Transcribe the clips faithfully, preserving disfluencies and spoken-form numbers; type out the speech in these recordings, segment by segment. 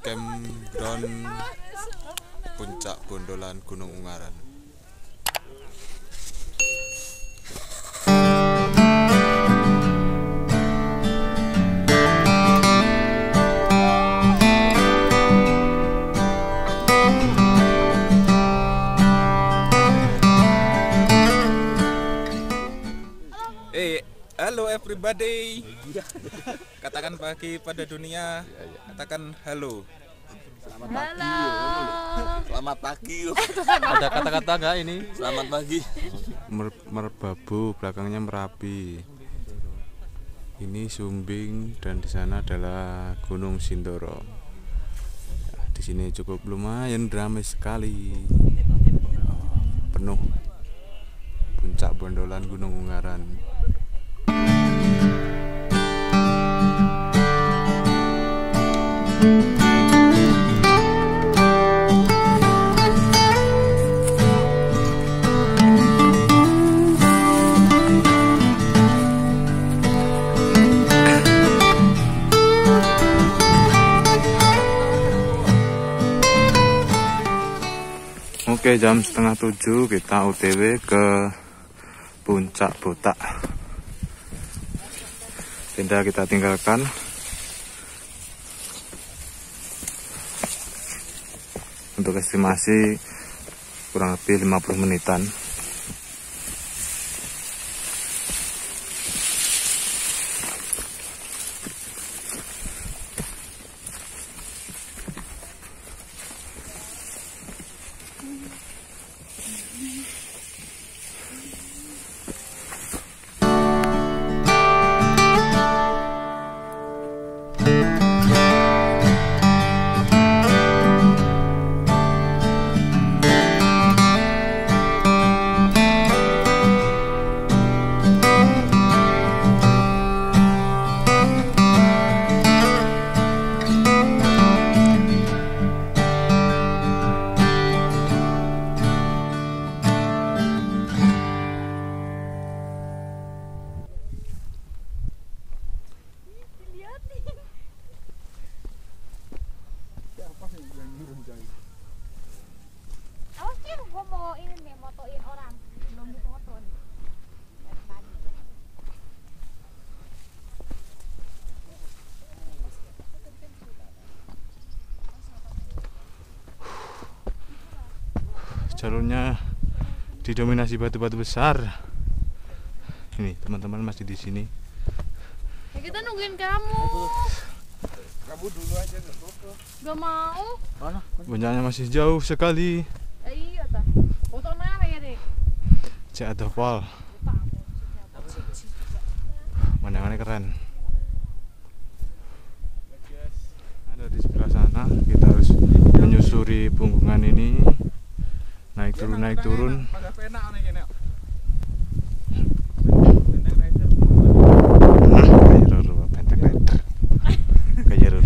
campground Puncak Bondolan Gunung Ungaran. Eh, halo everybody. Katakan pagi pada dunia. Katakan halo. Selamat pagi. Selamat pagi. Ada kata-kata nggak ini? Selamat pagi. Mer Merbabu, belakangnya Merapi. Ini Sumbing dan di sana adalah Gunung Sindoro. Nah, di sini cukup lumayan ramai sekali. Oh, penuh. Puncak Bondolan Gunung Ungaran. Oke, jam setengah tujuh kita O T W ke Puncak Botak. Tenda kita tinggalkan. Untuk estimasi kurang lebih lima puluh menitan. Awas sih, gue mau ini nih, motoin orang. Belum difoto nih. Dari tadi. Jalurnya didominasi batu-batu besar. Ini teman-teman masih di sini. Ya kita nungguin kamu. Kamu dulu aja nggak foto. Gak mau. Puncaknya masih jauh sekali. Eh, iya tah. Foto mana ya deh? Cek ada pol. Pemandangannya keren. Ada di sebelah sana. Kita harus menyusuri punggungan ini. Naik turun, naik turun. Pada pena nih kene. Kayak ruru, pentek rider. Kayak ruru.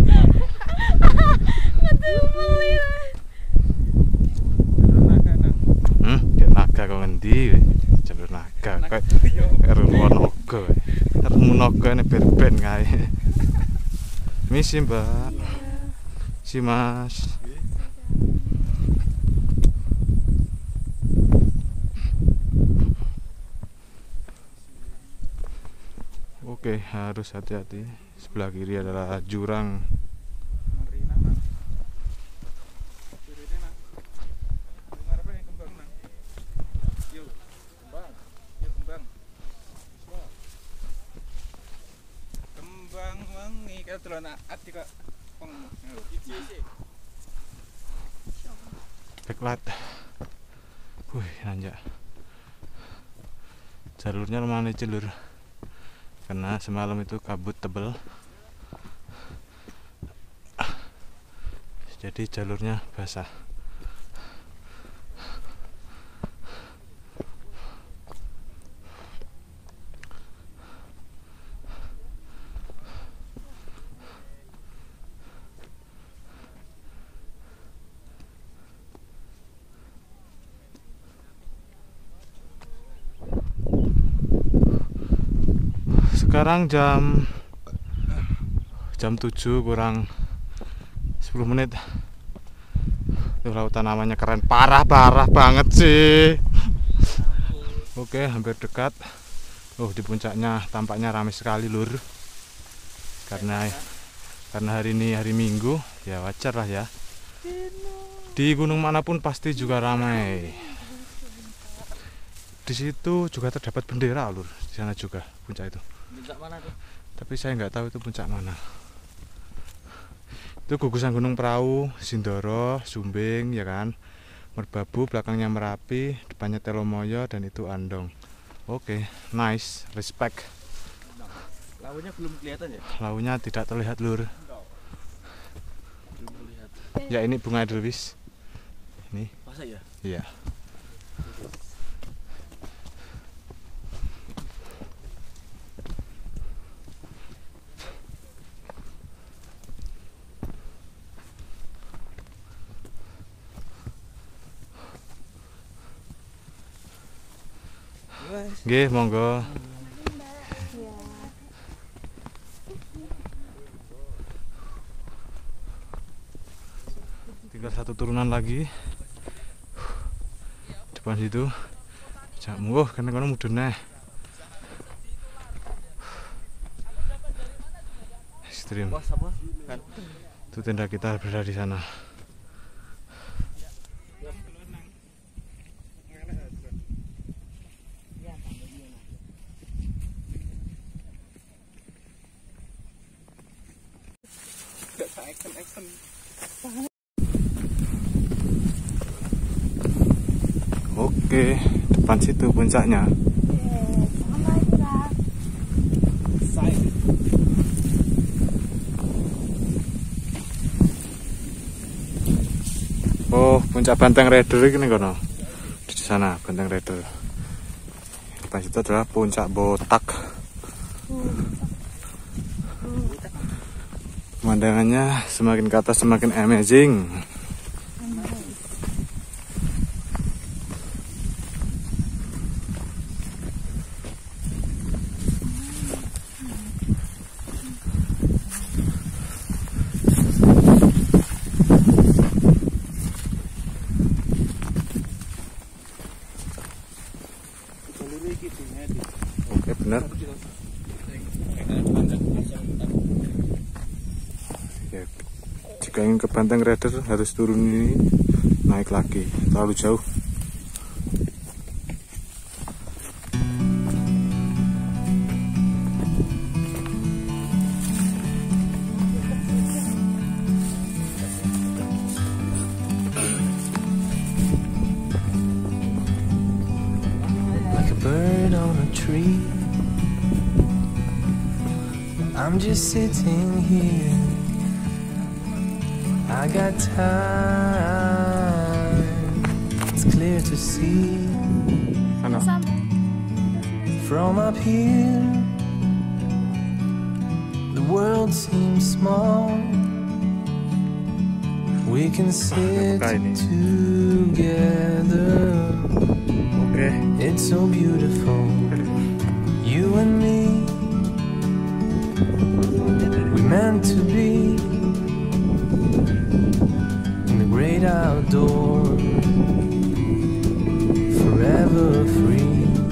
Hmm, kayak naga kok ngendi? Jalur naga. Kayak kayak ruru naga. Ruru naga ini ben-ben kae. Misi Mbak. Si Mas. Oke, harus hati-hati. Sebelah kiri adalah jurang. Kembang wangi kalau telon ati kok peng Backlight. Wih, nanjak. Jalurnya lumayan jalur. Karena semalam itu kabut tebel. Jadi jalurnya basah. Sekarang jam jam tujuh kurang sepuluh menit. Tuh lautan namanya keren parah-parah banget sih. Oke, hampir dekat. Oh, di puncaknya tampaknya ramai sekali lur. Karena karena hari ini hari Minggu, ya wajar lah ya. Di gunung manapun pasti juga ramai. Di situ juga terdapat bendera lur, di sana juga puncak itu. Puncak mana tuh? Tapi saya nggak tahu itu puncak mana. Itu gugusan Gunung Prau, Sindoro, Sumbing, ya kan. Merbabu, belakangnya Merapi, depannya Telomoyo, dan itu Andong. Oke, nice, respect. Launya belum kelihatan ya? Launya tidak terlihat lur. Belum terlihat. Ya ini bunga edelweiss. Ini, Masa ya? iya. Nggih, monggo. Tinggal satu turunan lagi. Depan situ. Jak mungguh kene kono mudune. Ekstrim. Bos apa? Kan. Itu tenda kita berada di sana. Oke, depan situ puncaknya. Oh, puncak Banteng Rider ini kono. Di sana Banteng Rider. Depan situ adalah puncak Botak. Pemandangannya semakin ke atas semakin amazing. Oke, benar. Ya, jika ingin ke Banteng Rider harus turun ini, naik lagi, terlalu jauh. Bird on a tree, I'm just sitting here. I got time, it's clear to see. From up here, the world seems small. We can sit together. It's so beautiful, you and me. We meant to be in the great outdoors, forever free.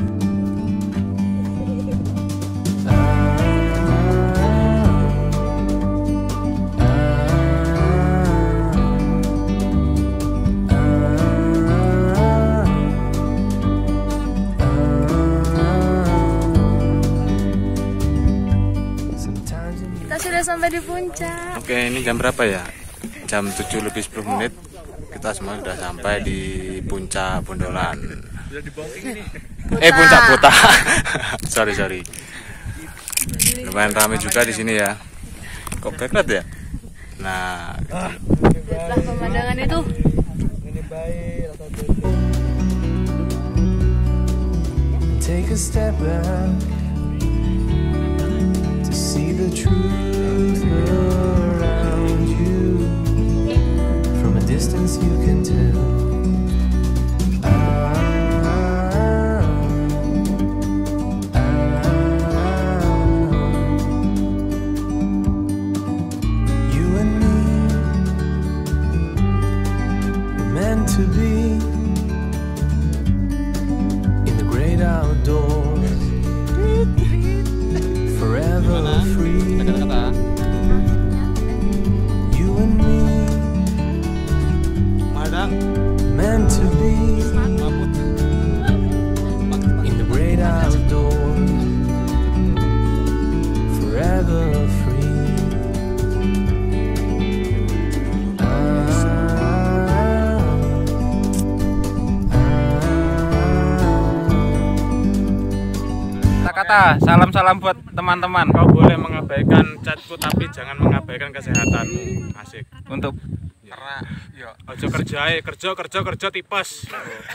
Sampai di puncak. Oke, ini jam berapa ya? Jam tujuh lebih sepuluh menit. Kita semua sudah sampai di puncak Bondolan. Eh, puncak Botak. sorry, sorry. Lumayan ramai juga di sini ya. Kok kekret ya? Nah, Lihatlah pemandangan itu. Take a step back to see the truth around you. From a distance you can tell. Ah, ah, you and me, to be in the great outdoors, forever free. Kata-kata. You and me, Madang. meant to be in the great outdoors, forever free. Kata salam-salam buat teman-teman. Kau boleh mengabaikan catku tapi jangan mengabaikan kesehatanmu. Asik. Untuk karena yo Ojo kerja, kerja, kerja, kerja tipes.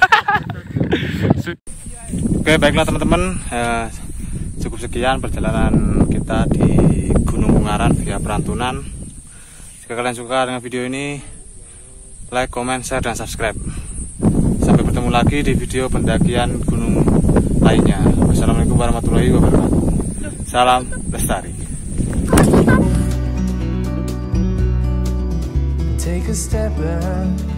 Oke, baiklah teman-teman, eh, cukup sekian perjalanan kita di Gunung Ungaran via Perantunan. Jika kalian suka dengan video ini, like, comment, share, dan subscribe. Sampai bertemu lagi di video pendakian gunung lainnya. Wassalamualaikum warahmatullahi wabarakatuh. Salam lestari. Take a step back.